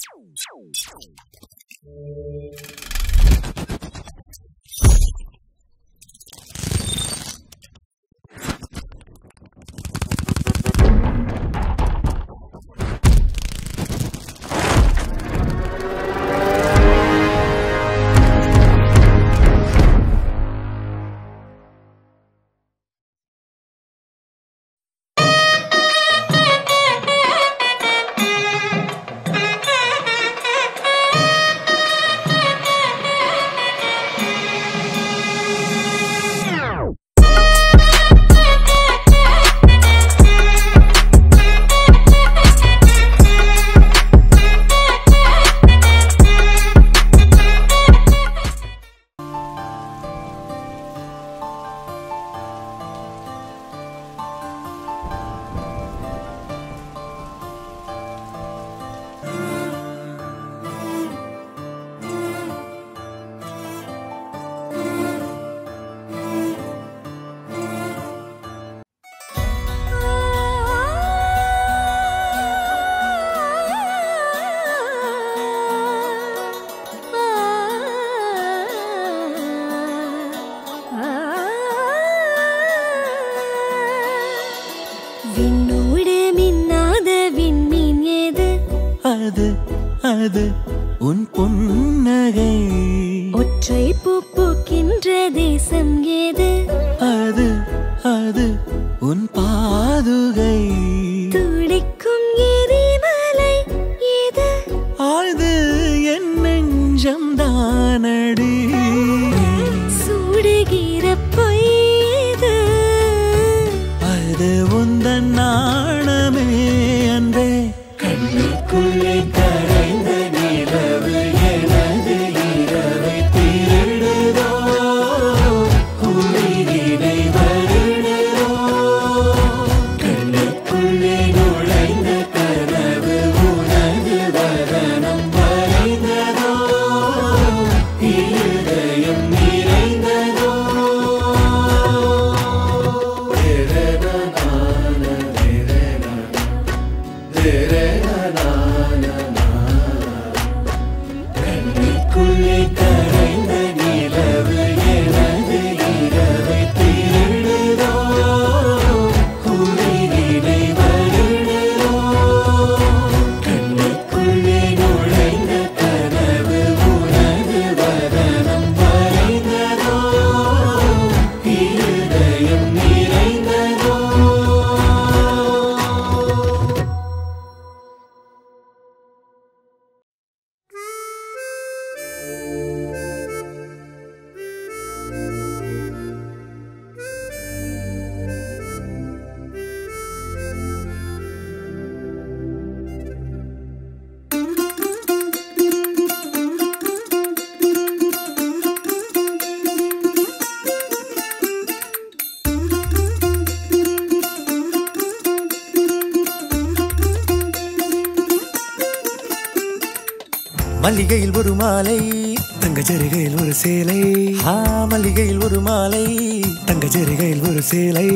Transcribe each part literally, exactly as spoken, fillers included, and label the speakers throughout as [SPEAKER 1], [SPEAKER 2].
[SPEAKER 1] மல்லிகையில் ஒரு மாலை தங்க ஜரிகையில் ஒரு சேலை ஆ மல்லிகையில் ஒரு மாலை தங்க ஜரிகையில் ஒரு சேலை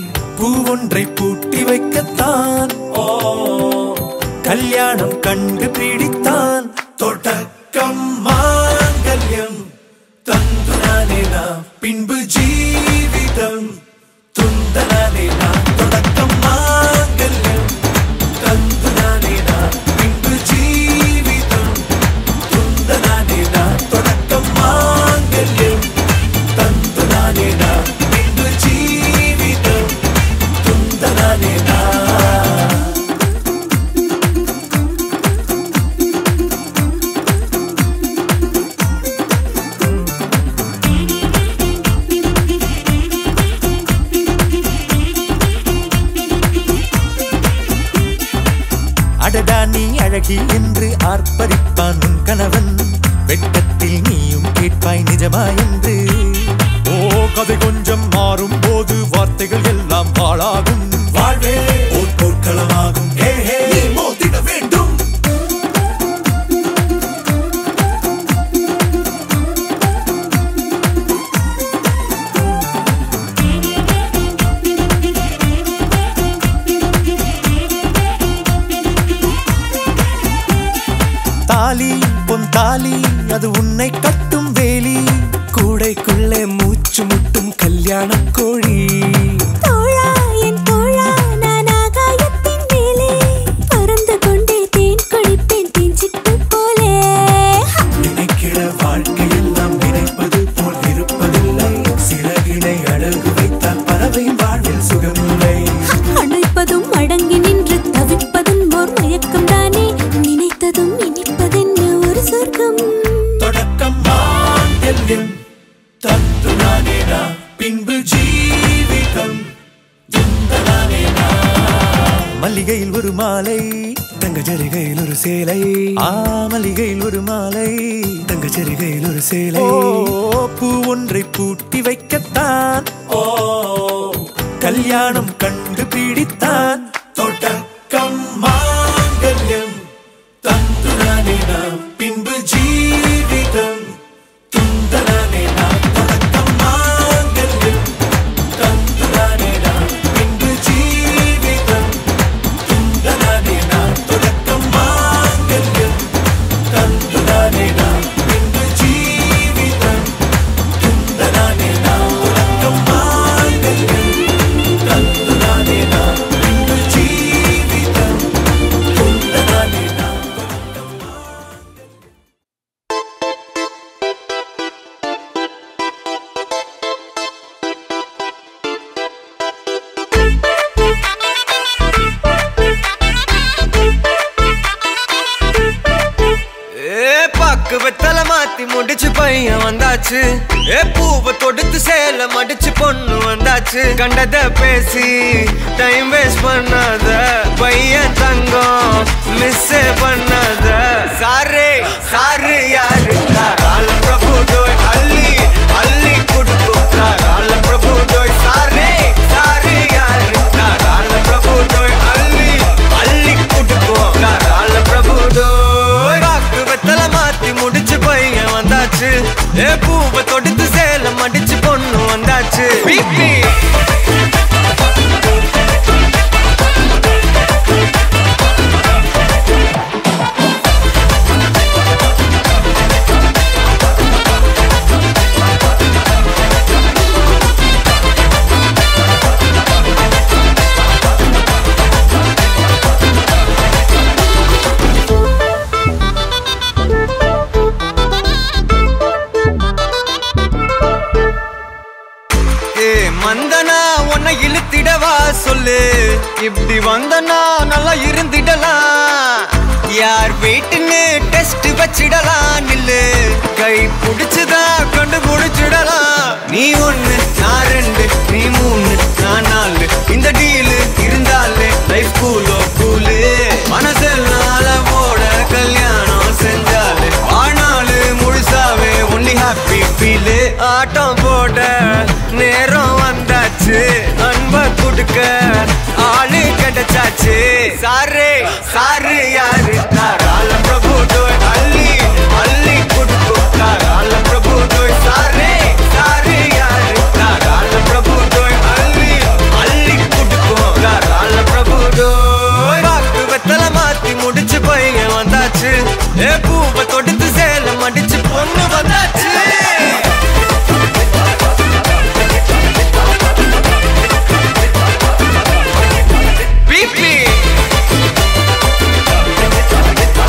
[SPEAKER 1] பூ ஒன்றை பூட்டி வைக்கத்தான் ஓ கல்யாணம் கண்டு பிடித்தான் தொடக்கம் மாங்கல்யம் தந்துனானே நாம் பின்பு ஜீவிதம் துந்தனானே நாம் தொடக்கம் மாங்கல்யம் தந்துனானே நாம் பின்பு ஜீவிதம் துந்தனானே நாம் தொடக்கம் மாங்கல்யம் தந்துனானே நாம் பின்பு ஜீவிதம் துந்தனானே நாம். அடடா நீ அழகி என்று ஆர்ப்பரிப்பான் உன் கணவன் வெட்கத்தில் நீயும் கேட்பாய் நிஜமா என்று. ஓ கதை கொஞ்சம் மாறும் போது வார்த்தைகள் எல்லாம் பாழாகும் வாழ்வே ஓர் போர்க்களமாகும் ஹே ஹே நீ மோதிட வேண்டும். தாலி பொன் தாலி அது உன்னை கட்டும் வேலி
[SPEAKER 2] கூடைக்குள்ளே மூச்சு முட்டும் கல்யாண கோழி
[SPEAKER 3] தோழா என் தோழா நான் ஆகாயத்தின் மேலே பறந்து கொண்டே தேன் குடிப்பேன் தேஞ்சிட்டு போலே
[SPEAKER 2] நினைக்கிற வாழ்க்கையெல்லாம் நினைப்பது போல் இருப்பதில்லை சிறகினை அழகு வைத்தால் பறவை வாழ்வில் சுகமில்லை
[SPEAKER 3] அணைப்பதும் அடங்கி நின்று தவிப்பதும் ஓர் மயக்கம் தானே நினைத்ததும் இனிப்பதென்ன ஒரு சொர்க்கம்
[SPEAKER 2] தொடக்கம் மாங்கல்யம் தத்துனானேனா பின்பு ஜீவிதம் துந்தனானேனா
[SPEAKER 1] மல்லிகையில் ஒரு மாலை
[SPEAKER 2] தங்க ஜரிகையில் ஒரு சேலை
[SPEAKER 1] ஆ மல்லிகையில் ஒரு மாலை
[SPEAKER 2] தங்க ஜரிகையில் ஒரு சேலை
[SPEAKER 1] ஓ பூ ஒன்றை பூட்டி வைக்கத்தான்
[SPEAKER 2] ஓ
[SPEAKER 1] கல்யாணம் கண்டு பிடித்தான்
[SPEAKER 2] தொடக்கம் மாங்கல்யம் தத்துனானேனா பின்பு ஜீவிதம் துந்தனானேனா தொடக்கம் மாங்கல்யம் தத்துனானேனா பின்பு ஜீவிதம் துந்தனானேனா தொடக்கம் மாங்கல்யம் தத்துனானேனா பின்பு ஜீவிதம் துந்தனானேனா தொடக்கம் மாங்கல்யம் தத்துனானேனா பின்பு ஜீவிதம் துந்தனானேனா
[SPEAKER 4] பக்குவத்தல மாத்தி முடிச்சு பையன் வந்தாச்சு ஏ பூவை தொடுத்து சேல மடிச்சு பொண்ணு வந்தாச்சு கண்டத பேசி டைம் வேஸ்ட் பண்ணாத பையன் தங்கம் மிஸ் பண்ணாத சாரே சாரு யாரு கால பிரபு டோய் அள்ளி அள்ளி குடுக்கும் கால பிரபு டோய் சாரே சாரு யாரு கால பிரபு டோய் அள்ளி அள்ளி குடுக்கும் கால பிரபு டோய் பக்குவத்தல மாத்தி முடிச்சு பையன் வந்தாச்சு ஏ பூவை தொடுத்து சேல மடிச்சு பொண்ணு வந்தாச்சு பிபி மந்தனா உன்னை இழுத்திடவா சொல்லு இப்படி வந்தனா நல்லா இருந்திடலாம் யார் வீட்டுன்னு டெஸ்ட் வச்சிடலாம் நில்லு கை புடிச்சுதா கண்டு முடிச்சிடலாம் நீ ஒண்ணு நான் ரெண்டு நீ மூணு நான் நாலு இந்த டீலு இருந்தாலே லைஃப் கூலோ கூலு மனசெல்லாம் அளவோட கல்யாணம் செஞ்சாலே ஆனாலு முழுசாவே ஒன்லி ஹாப்பி ஃபீலு ஆட்டம் போட நேரம் வந்தாச்சு அன்ப குடுக்க ஆளு கிடைச்சாச்சு சாரே சாரு யாரு கால பிரபு டோய் அள்ளி அள்ளி குடுக்கும் கால பிரபு டோய் சாரே சாரு யாரு கால பிரபு டோய் அள்ளி அள்ளி குடுக்கும் கால பிரபு டோய் பாக்கு வெத்தல மாத்தி முடிச்சு பையன் வந்தாச்சு ஏ பூவை தொடுத்து சேல மடிச்சு பொண்ணு வந்தாச்சு பிபி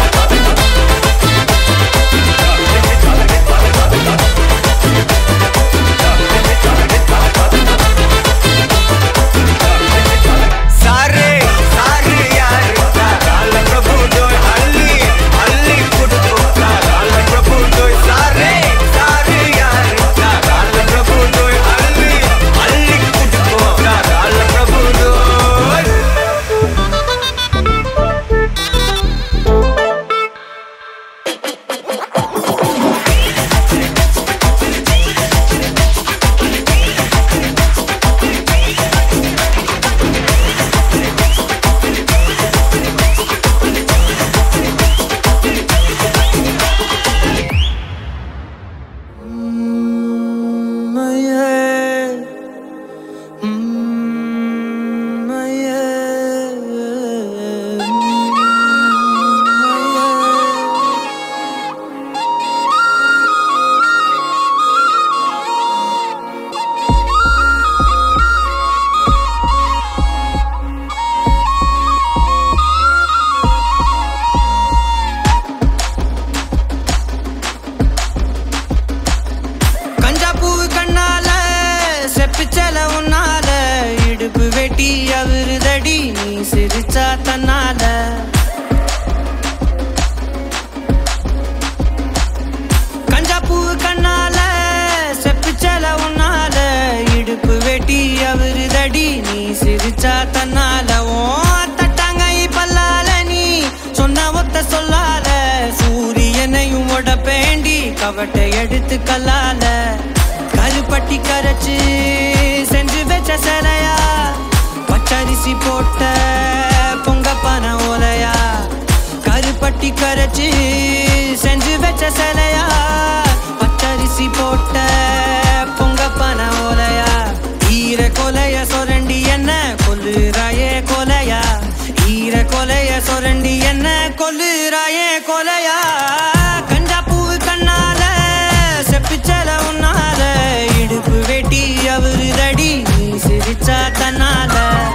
[SPEAKER 5] அவட்ட எடுத்து கல்லால கருப்பட்டி கரைச்சு செஞ்சு வச்ச சிலையா பச்சரிசி போட்ட பொங்க பன ஓலையா கருப்பட்டி கரைச்சு செஞ்சு வச்ச சிலையா பச்சரிசி போட்ட பொங்க பன ஓலையா ஈர கொலைய சொரண்டி என்ன கொல்லுறாயே கொலையா ஈர கொலைய சொரண்டி என்ன கொல்லுறாயே கொலையா கஞ்சா பூ கண்ணால செப்பிச்சல உன்னால இடுப்பு வெட்டி அவரு தடி நீ சிரிச்சா தன்னால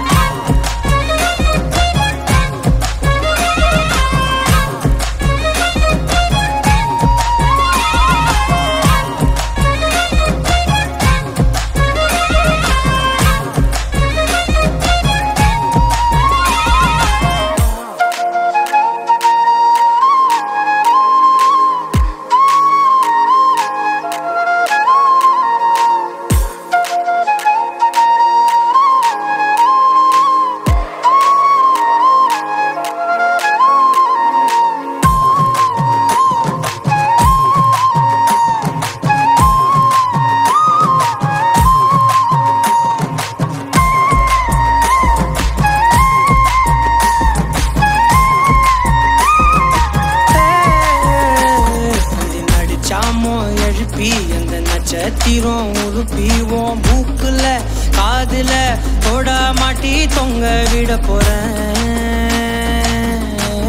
[SPEAKER 5] நட்சத்திரம் உருப்பிவோம் மூக்குல காதுல தொட மாட்டி தொங்க விட போறேன்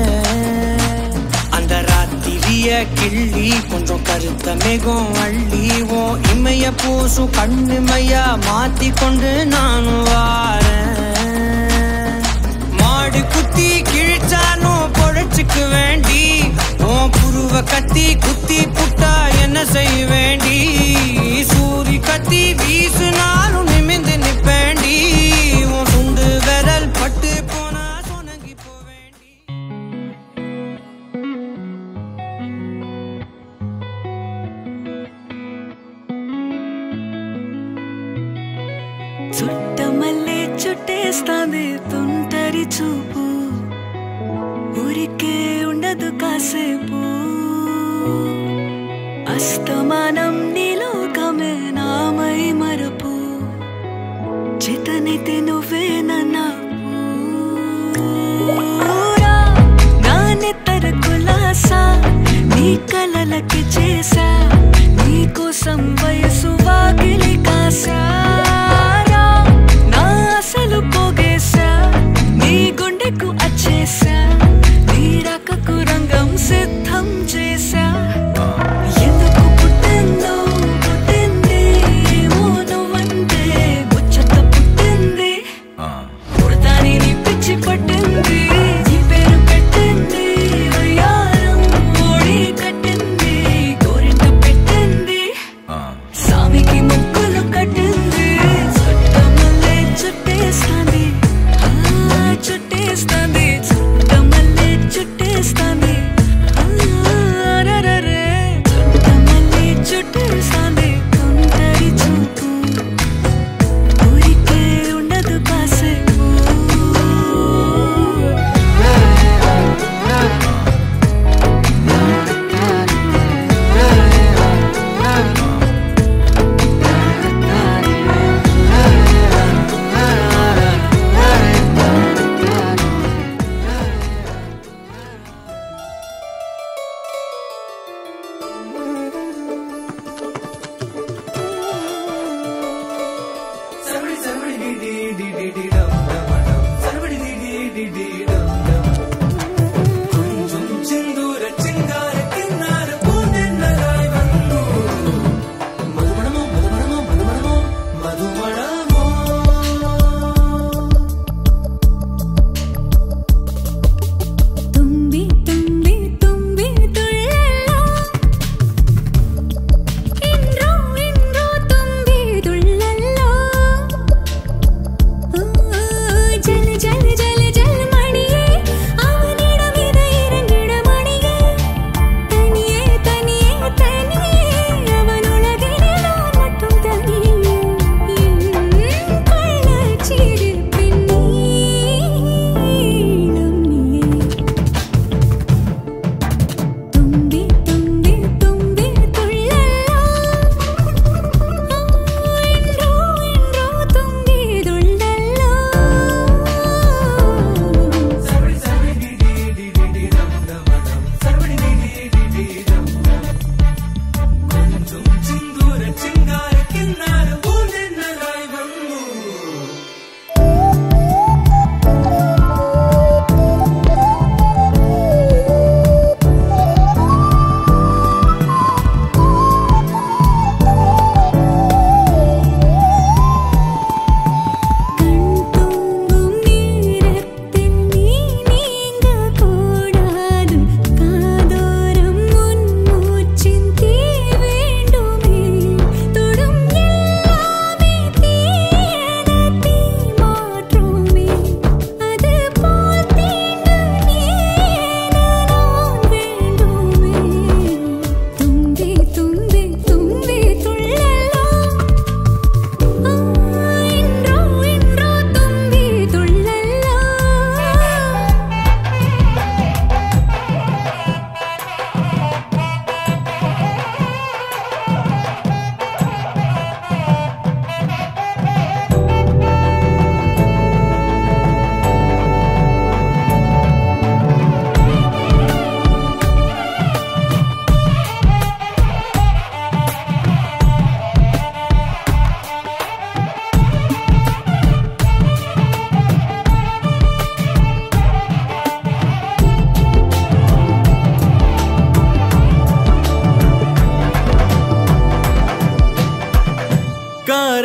[SPEAKER 5] அந்த ராத்திரிய கிள்ளி கொஞ்சம் கருத்த மேகம் அள்ளிவோம் இமைய பூசும் கண்ணு மையா மாத்தி கொண்டு நானும் வாரேன் மாடு குத்தி கிழிச்சாலும் பொழைச்சுக்கு வேண்டி உன் புருவ கத்தி குத்தி புட்டா என்ன செய்ய வேண்டி சூரி கத்தி வீசுனாலும் நிமிந்து நிப்பேண்டி உன் சுண்டு விரல் பட்டு போனா சொனங்கி போவேண்டி
[SPEAKER 3] చుట్ట మల్లె చుట్టేస్తాంది తుంటరి చూపు ఊరికే ఉండదు కాసేపు అస్తమానం నీలోకమే నామై మరపు చేతనైతే నువ్వే నన్నాపు నా నెత్తర కులాసా నీ కలలకి చేసా నీ కోసం వయసు వాకిలి కాసా నా అసలు పోగేసా నీ గుండెకు అచ్చేసా నీ రకకు రంగం సిద్ధం చేసా ఎందుకు పుట్టిందో పుట్టింది ఏమో నువ్వంటే ముచ్చట పుట్టింది పుడతాని నీ పిచ్చి పట్టింది నీ పేరు పెట్టింది వయ్యారం ఓడి కట్టింది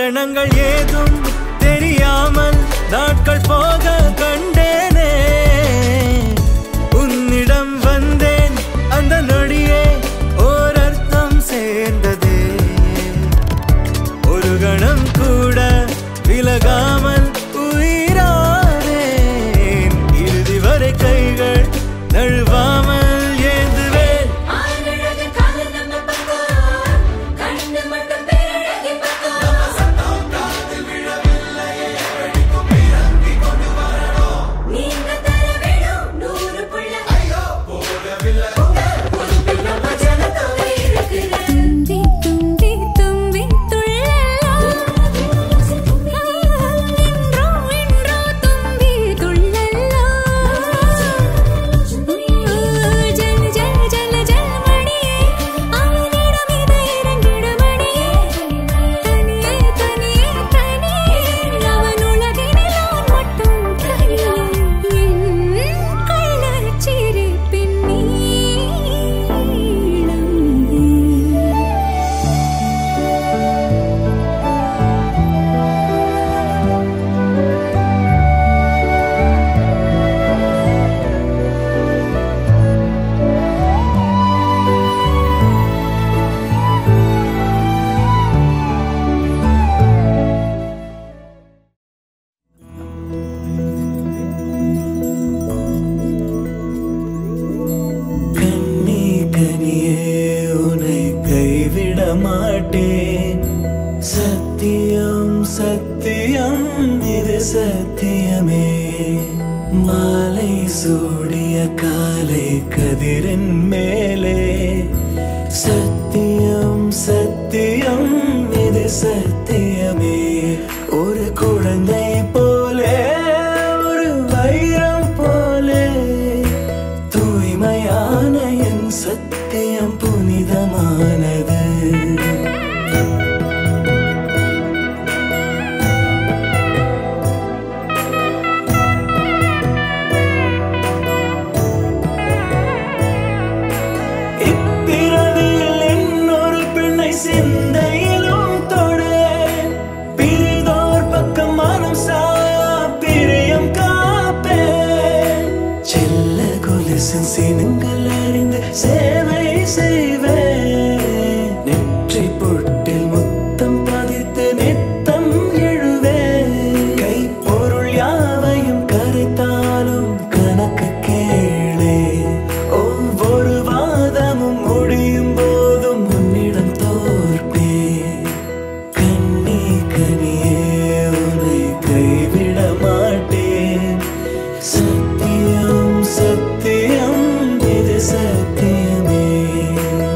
[SPEAKER 1] காரணங்கள் ஏதும் தெரியாமல் நாட்கள் போக கண்டேனே உன்னிடம் வந்தேன் அந்த நொடியே ஓர் அர்த்தம் சேர்ந்ததே ஒரு கணம் கூட விலகாமல் உயிரானேன் இறுதி வரை கைகள் நழுவாமல் ஏந்துவேன் சத்தியம் சத்தியம் இது சத்தியமே மாலை சூடிய காலை கதிரின் மேலே சத்தியம் சத்தியம் இது சத்தியமே ஒரு குழந்தை போலே ஒரு வைரம் போலே தூய்மையான என் சத்தியம் புனிதமானது சிந்தையிலும் தொடு பிரிதோர் பக்கம் மனம் சாயா பிரியம் காப்பே செல்ல கொலுசின் சினங்கள் அறிந்து சேவை செய்வேன் நெற்றி பொட்டில் முத்தம் பதித்து நித்தம் எழுவேன் கை பொருள் யாவையும் கரைத்தாலும் கணக்கு கேளே ஒவ்வொரு வாதமும் முடியும் போதும் உன்னிடம் சத்தியம் சத்தியம் இது சத்தியமே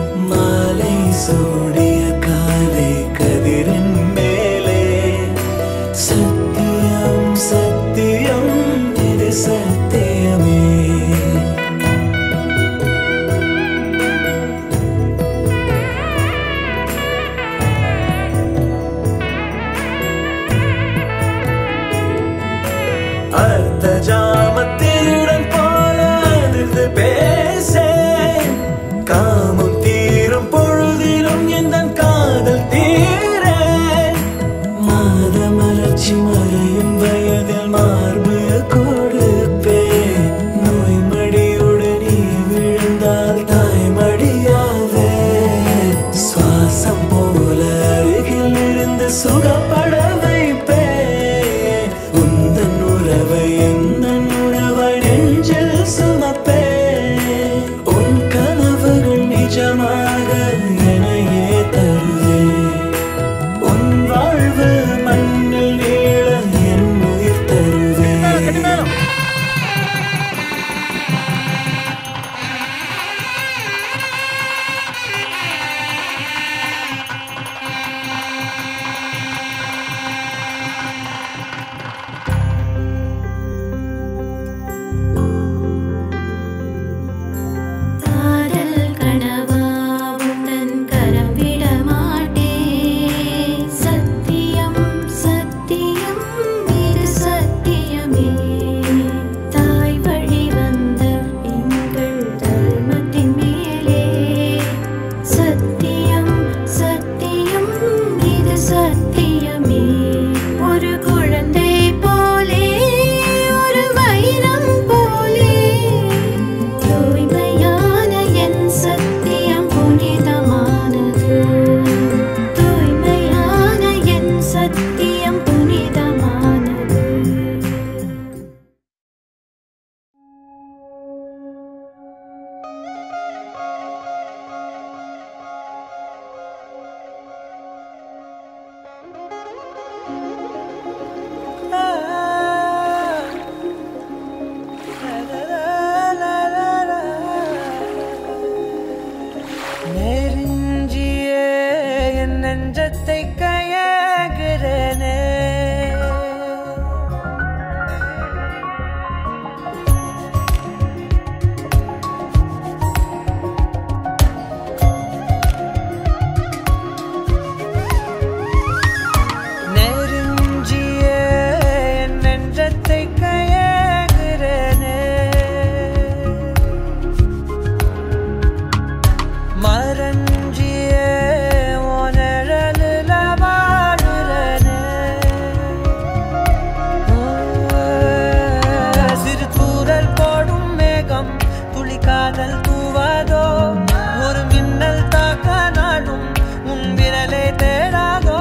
[SPEAKER 5] சாரல் தூவாதோ ஒரு மின்னல் தாக்க நாடும் உன் விரலை தேடாதோ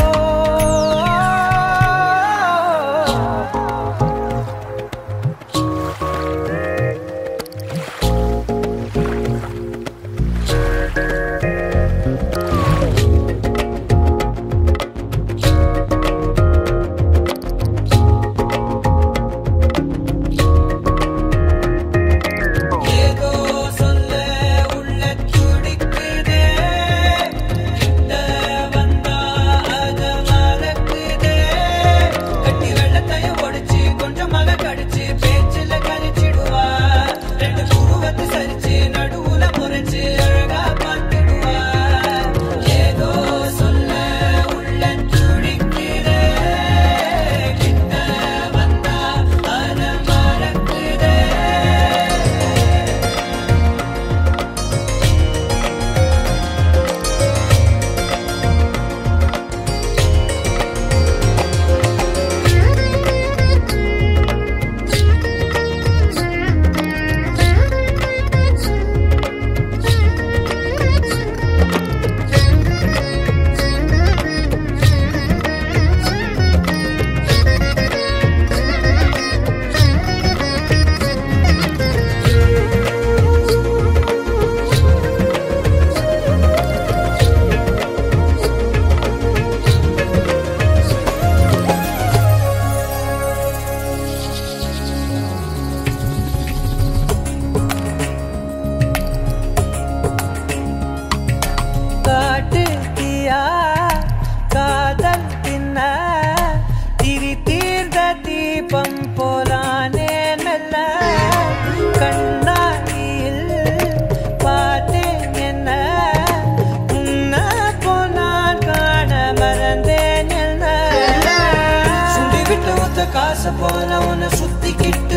[SPEAKER 5] போல உன்னை சுத்திக்கிட்டு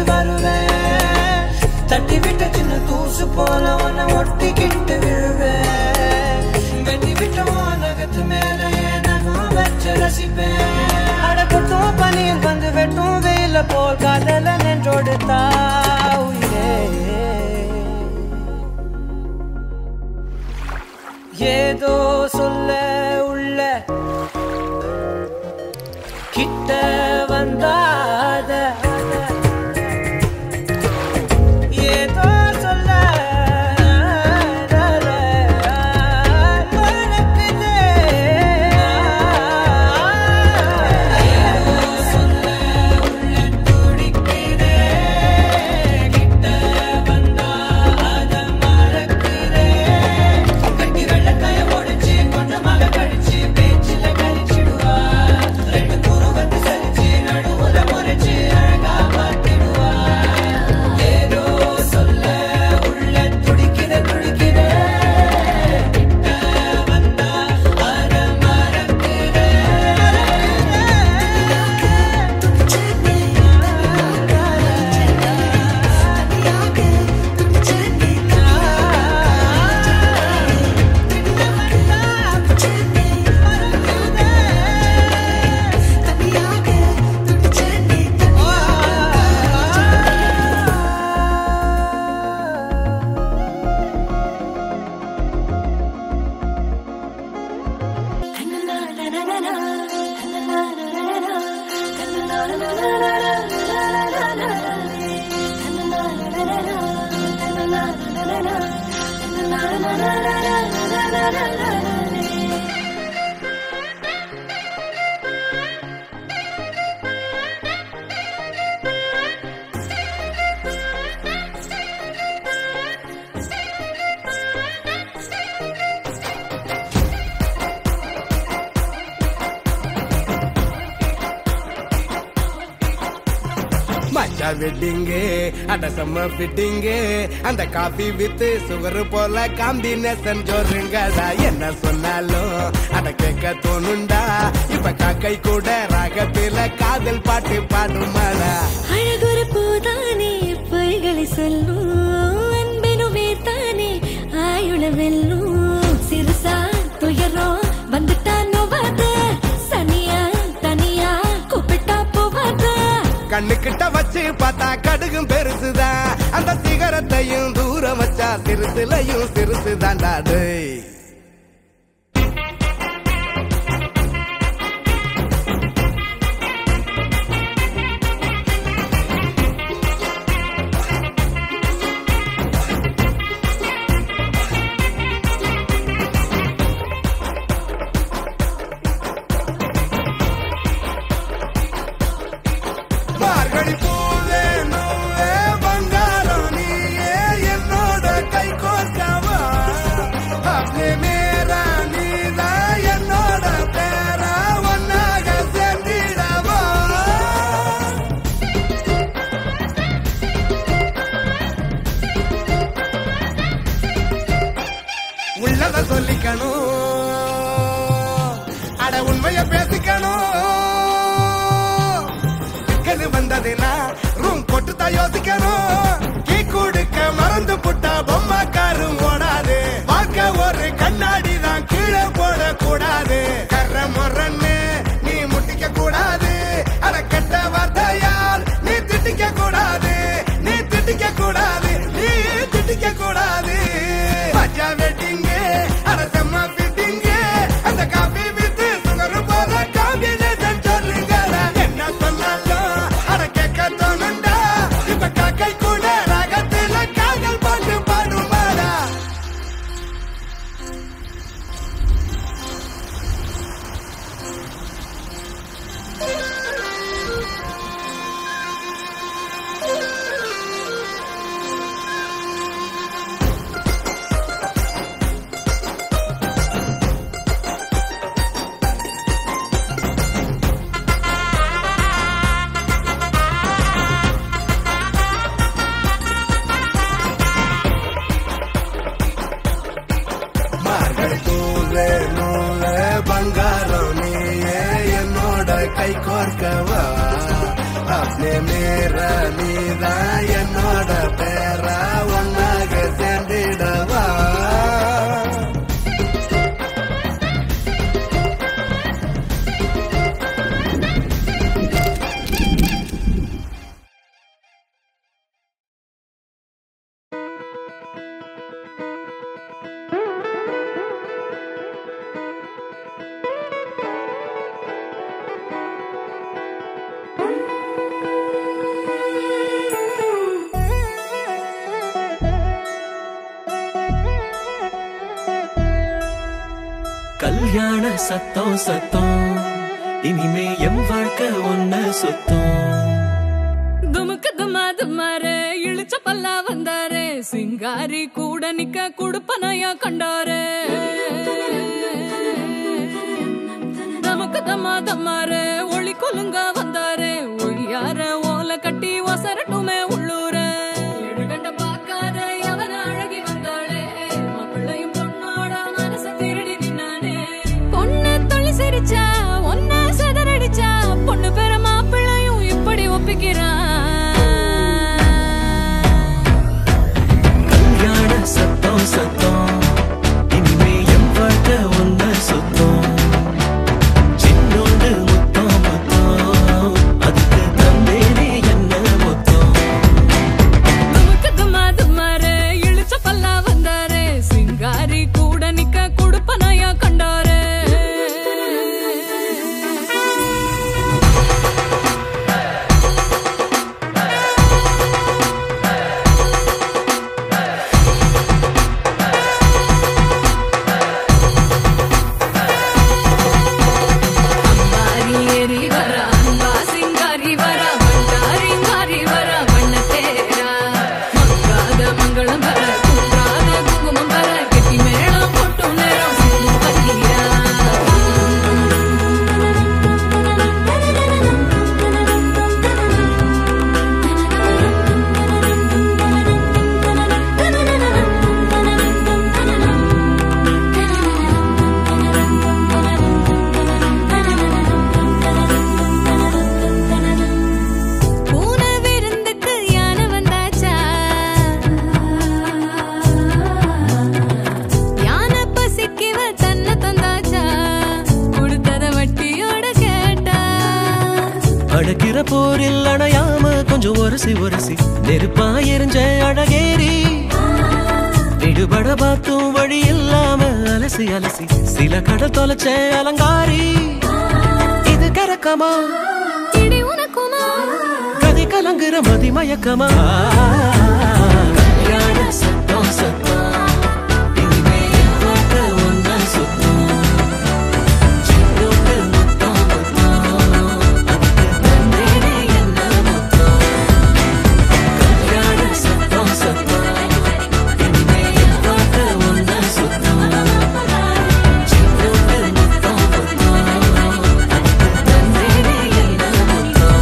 [SPEAKER 5] வருவேன் தட்டி விட்ட சின்ன தூசு போல உன்னை ஒட்டிக்கிட்டு விழுவேன் வெட்டி விட்ட நகத்து மேல நகம் வச்சு ரசிப்பேன் அடக்கட்டும் பனியில் வந்து வெட்டும் வெயில போல் காதல நின்றோடு தாயே ஏதோ சொல்ல உள்ள கிட்ட வந்தாத ஏதோ சொல்ல மறக்குதே ஏதோ சொல்ல உள்ள துடிக்குதே கிட்ட வந்தாத மறக்குதே கட்டி வெள்ளக்காய ஒடிச்சு கொஞ்சமாக கடிச்சு பேச்சில கழிச்சிடுவா ரெண்டு குருவத்து சரிச்சு நடுவுல முறைச்சு அழகா பார்த்திடுவா ஏதோ சொல்ல உள்ள துடிக்கிற துடிக்கிற கிட்ட வந்தா அற மறக்குதே
[SPEAKER 6] மச்சா வெட்டிங்கு அட செம்ம ஃபிட்டிங்கு அந்த காபி வித்து சுகர் போல காம்பினேஷன் ஜோருங்கடா என்ன சொன்னாலும் அட கேட்க தோணுண்டா இப்ப காக்கை கூட ராகத்தில காதல் பாட்டு பாடுமாடா
[SPEAKER 3] அழகுற போதானே பொய்களை சொல்லும் அன்பெனுமே தானே ஆயுள வெல்லும் சிறுசா துயரம் வந்துட்டா நோவாத சனியா தனியா கூப்பிட்டா போவாத
[SPEAKER 6] கண்ணுக்கிட்ட வச்சு பார்த்தா கடுகும் பெருசுதான் அந்த சிகரத்தையும் தூர மச்சா சிறுசுலையும் சிறுசு தாண்டாடு. சொல்லிக்கணும் அட உண்மைய பேசிக்கணும். சிக்கல் வந்ததுன்னா ரூம் போட்டு தான் யோசிக்கணும். கீ கொடுக்க மறந்து புட்டா பொம்மாக்காரும் ஓடாது. வாழ்க்கை ஒரு கண்ணாடி தான் கீழே போடக்கூடாது. கர்ற முறன்னு நீ முட்டிக்க கூடாது. அட கெட்ட வார்த்தையால் நீ திட்டிக்க கூடாது. நீ திட்டிக்க கூடாது. நீ திட்டிக்க கூடாது. மஜா வெட்டிங்க அட செம்ம ஃபிட்டிங்க. அந்த காபி வித்து சுகர் போல காம்பினேஷன் சொல்லுங்க. என்ன சொன்னாலும் அட கேட்க தோணுண்டா. இப்ப காக்கை கூட ராகத்துல காதல் பாட்டு பாடுமாடா. பங்காரம் நீயே என்னோட கை கோர்க்கவா. அப்பே மேர நீதான் என்னோட பேரா ஒன்னாக சேர்ந்திடவா.
[SPEAKER 7] கல்யாண சத்தம் சத்தம் இனிமே என் வாழ்க்கை ஒன்ன சுத்தம்.
[SPEAKER 8] துமுக்கு துமா துமாரே இழுச்ச பல்லா வந்தாரே. சிங்காரி கூட நிக்க குடுப்பனையா கண்டாரே. தமக்கு தமா தமாரே ஒளி கொலுங்க வந்தாரே. ஒளியார ஓல கட்டி ஒசரட்டுமே உள்ளூர. எழுகண்ட பாக்காத எவன அழகி வந்தாளே. மாப்பிள்ளையும் பொண்ணோட மனச திருடி நின்னானே. பொண்ணு தொழி சிரிச்சா ஒன்ன சதறடிச்சா. பொண்ணு பேர மாப்பிள்ளையும் இப்படி ஒப்பிக்கிறான்.
[SPEAKER 7] கல்யாண சத்தம் சத்தம் இனிமே என் வாழ்க்கை ஒன்ன சுத்தம். சின்னோண்டு முத்தம் முத்தம் அதுக்கு தந்தேனே என்ன முத்தம்.
[SPEAKER 8] துமுக்கு துமா துமாரே இழுச்ச பல்லா வந்தாரே. சிங்காரி கூட நிக்க குடுப்பனையா கண்டாரே. அம்பாரி ஏறி வரா அன்பா சிங்காரி வரா. வண்டாரிங்காரி வரா வண்ண தேரா. மங்காத மங்களம் வர குன்றாத குங்குமம் வர. கெட்டி மேளம் கொட்டும் நேரம் சிந்து பன்னீரா. பூனை விருந்துக்கு யானை வந்தாச்சா. யானை பசிக்கிவ தன்னை தந்தாச்சா. கொடுத்தத வட்டியோட கேட்டா.
[SPEAKER 7] அடக்கிற போரில் அணையாம கொஞ்சம் ஒரசி ஒரசி நெருப்பா எரிஞ்ச அழகேரி. விடுபட பார்த்தும் வழி இல்லாம அலசி அலசி சில கடல் தொலைச்ச அலங்காரி இது கரக்கமா
[SPEAKER 3] இடி உனக்குமா
[SPEAKER 7] கதை கலங்குற மதி மயக்கமா கல்யாண சத்தம் சத்தம் இனிமே என் வாழ்க்கை ஒன்னா சுத்தம் சின்னோட்டு முத்தம் முத்தம் அதுக்கு தந்தேனே என்ன முத்தம் கல்யாண சத்தம் சத்தம் இனிமே என் வாழ்க்கை ஒன்னா சுத்தம் சின்னோட்டு முத்தம் முத்தம் அதுக்கு தந்தேனே என்ன முத்தம்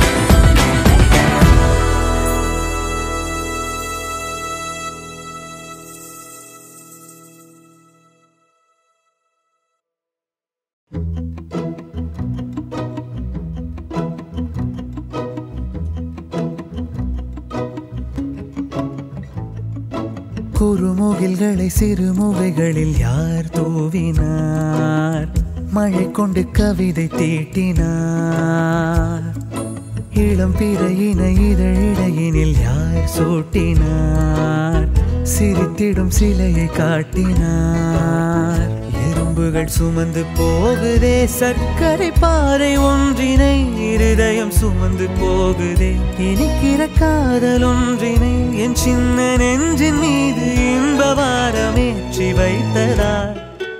[SPEAKER 1] குறுமுகில்களை சிறுமுகைகளில் யார் தூவினார் மழை கொண்டு கவிதை தீட்டினார் இளம் பிறையினை இதழிடையினில் யார் சூட்டினார் சிரித்திடும் சிலையை காட்டினார் எறும்புகள் சுமந்து போகுதே சர்க்கரை பாறை ஒன்றினை இருதயம் சுமந்து போகுதே இனிக்கிற காதல் ஒன்றினை என் சின்ன நெஞ்சின் மீது இன்ப வாரமேற்றி வைத்ததார்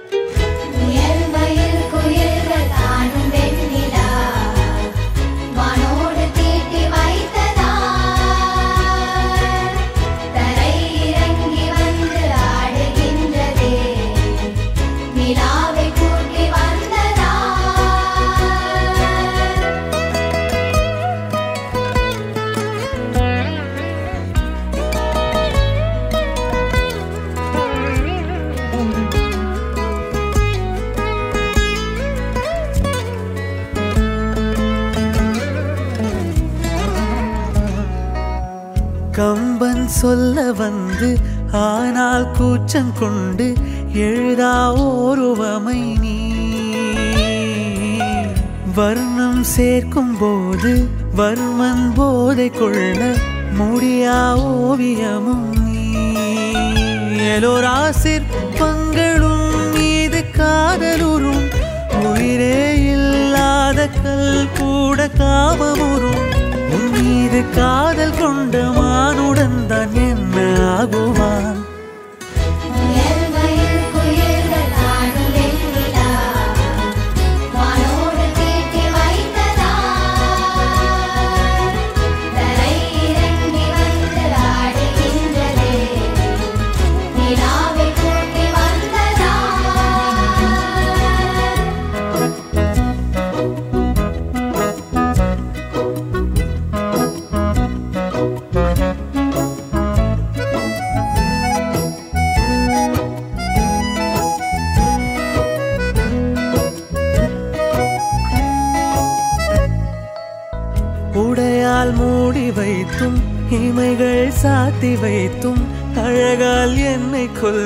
[SPEAKER 1] கம்பன் சொல்ல வந்து ஆனால் கூச்சம் கொண்டு எழுதா ஓருவமை நீ வர்ணம் சேர்க்கும் போது வர்மன் போதை கொள்ள முடியா ஓவியமும் நீ எலோரா சிற்பங்களும் மீது காதலுறும் உயிரே இல்லாத கல் கூட காமமுறும் உன் மீது காதல் கொண்ட மானுடன் தான் என்ன ஆகுவான் உடையால் மூடி வைத்தும் இமைகள் சாத்தி வைத்தும் அழகால் என்னை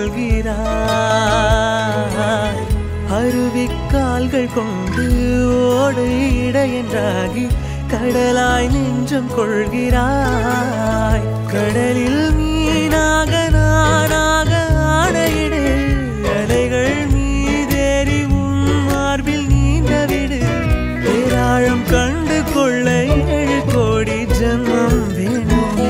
[SPEAKER 1] கொள்கிறாய் அருவிக்கால்கள் கொண்டு ஓடு இடையென்றாகி கடலாய் நெஞ்சம் கொள்கிறாய் கடலில் மீனாக நானாக ஆடையிடு அலைகள் மீதேறி உன் மார்பில் நீண்ட விடு பேராழம் கண்டு கொள்ள ஏழு கோடி ஜன்மம் வேணுமே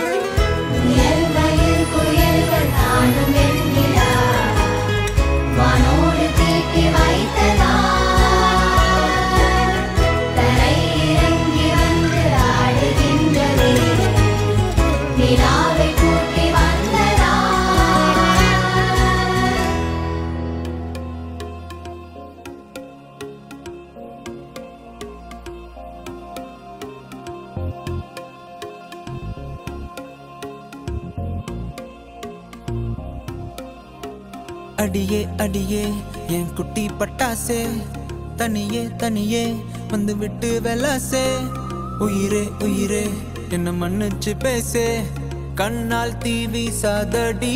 [SPEAKER 5] அடியே அடியே என் குட்டி பட்டாசே தனியே தனியே வந்து விட்டு வெலாசே உயிரே உயிரே என்ன மன்னிச்சு பேசே கண்ணால் தீ வீசாதடி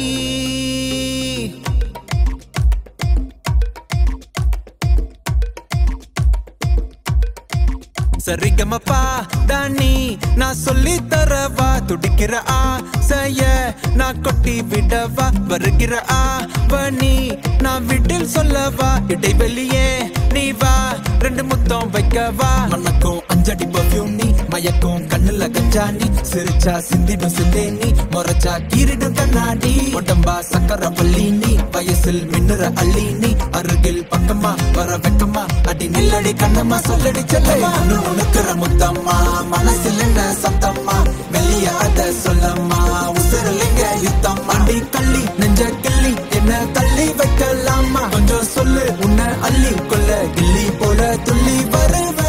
[SPEAKER 5] சரிகமப்பா தானி நான் சொல்லி தரவா துடிக்கிற ஆசைய நான் கொட்டி விடவா வருகிற ஆவணி நான் விட்டில் சொல்லவா இடைவெளியே நீ வா ரெண்டு முத்தம் வைக்கவா மனக்கும் அஞ்சடி பர்ஃபியூம் நீ மயக்கும் கண்ணுல கஞ்சா நீ சிரிச்சா சிந்திடும் சிந்தே நீ முறைச்சா கீரிடும் கண்ணாடி உடம்பா சக்கர பள்ளி நீ வயசில் மின்னுற அள்ளி நீ அருகில் பக்கமா வர வெக்கமா அடி நில்லடி கண்ணம்மா சொல்லடி செல்லம்மா உனக்குற முத்தம்மா மனசில் என்ன சத்தம்மா வெளிய அத சொல்லம்மா உசுரலிங்க யுத்தம் அடி கள்ளி நெஞ்ச கிள்ளி என்ன தள்ளி வைக்கலாமா கொஞ்சம் சொல்லு உன்னை அள்ளி கொள்ள கிள்ளி போல துள்ளி வருவேன்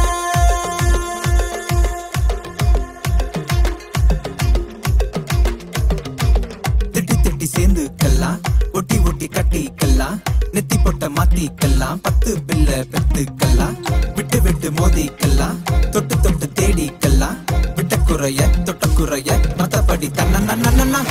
[SPEAKER 5] திட்டி திட்டி சேர்ந்துக்கலாம் ஒட்டி ஒட்டி கட்டிக்கலாம் நெத்தி பொட்ட மாத்திக்கலாம் பத்து பில்ல பெத்துக்கலாம் விட்டு விட்டு மோதிக்கலாம் தொட்டு தொட்டு தேடிக்கலாம் விட்ட குறைய தொட்ட குறைய மத்தபடி தன்னா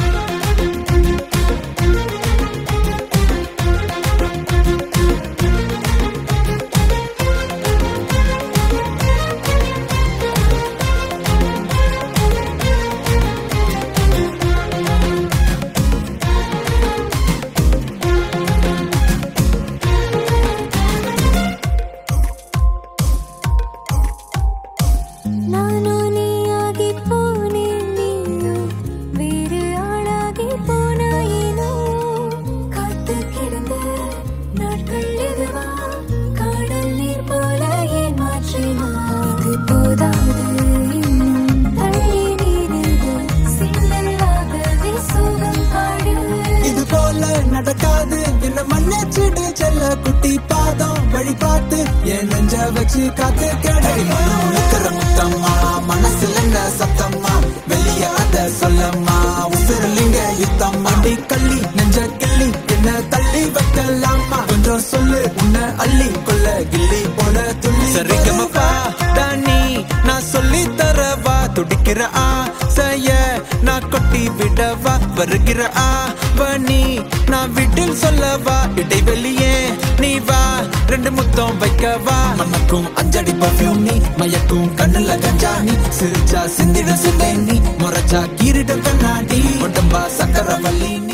[SPEAKER 5] நடக்காது என்ன மன்னிச்சிடு செல்ல குட்டி பாதம் வழி பார்த்து என் நெஞ்ச வச்சு காத்து கடை உனக்குற முத்தம்மா மனசுல என்ன சத்தம்மா வெளிய அத சொல்லம்மா உசுரலிங்க யுத்தம் அடி கள்ளி நெஞ்ச கிள்ளி என்ன தள்ளி வைக்கலாமா கொஞ்சம் சொல்லு உன்னை அள்ளி கொள்ள கிள்ளி போல துள்ளி சரிகமப்பா தானி நான் சொல்லி தரவா துடிக்கிற ஆசைய நான் கொட்டி விடவா வருகிற ஆவணி நான் விட்டில் சொல்லவா இடைவெளியே நீ வா ரெண்டு முத்தம் வைக்கவா மனக்கும் அஞ்சடி பர்ஃபியூம் நீ மயக்கும் கண்ணுல கஞ்சா நீ சிரிச்சா சிந்திட சிந்தை நீ முறைச்சா கீரிட கண்ணாடி உடம்பா சக்கர வள்ளி